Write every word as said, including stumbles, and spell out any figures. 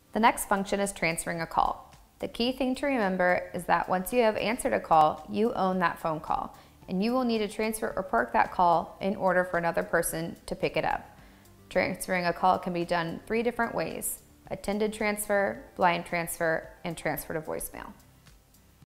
The next function is transferring a call. The key thing to remember is that once you have answered a call, you own that phone call, and you will need to transfer or park that call in order for another person to pick it up. Transferring a call can be done three different ways: attended transfer, blind transfer, and transfer to voicemail.